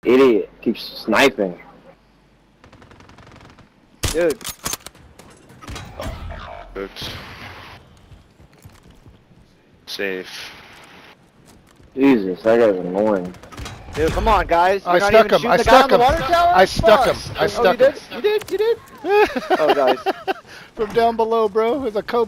Idiot. Keeps sniping. Dude. Oops. Safe. Jesus, that guy's annoying. Dude, come on, guys. You're I not stuck even him. I shooting the guy on stuck the him. water tower? I stuck him. Fuck. I Oh, stuck you him. did? You did? You did? Oh, guys. From down below, bro, with a Kobe.